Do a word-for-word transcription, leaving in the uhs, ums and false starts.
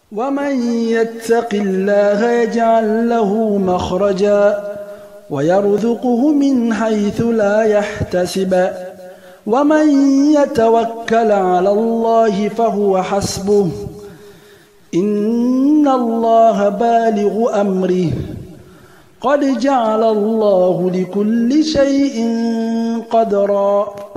ومن يتق الله يجعل له مخرجا ويرزقه من حيث لا يحتسب ومن يتوكل على الله فهو حسبه إن الله بالغ أمره قد جعل الله لكل شيء قدرا.